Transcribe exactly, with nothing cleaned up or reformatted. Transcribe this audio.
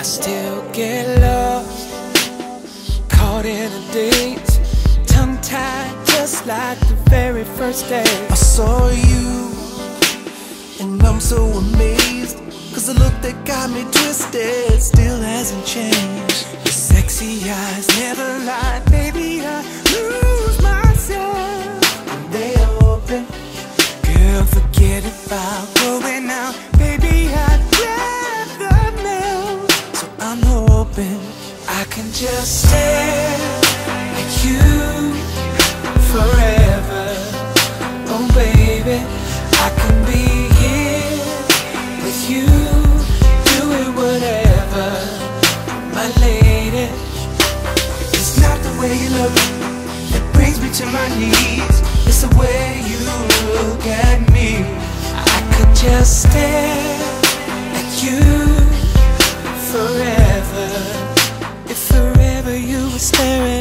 still get lost, caught in a daze, tongue-tied just like the very first day I saw you, and I'm so amazed, cause the look that got me twisted still hasn't changed. Your sexy eyes never lie, baby, I lose myself When they open, girl, forget about going out, baby, I'd rather melt. so I'm hoping I can just stare at you forever. Oh baby, I can be here with you, doing whatever, my lady. it's not the way you look that brings me to my knees, it's the way you look at me. I could just stare at you forever, if forever you were staring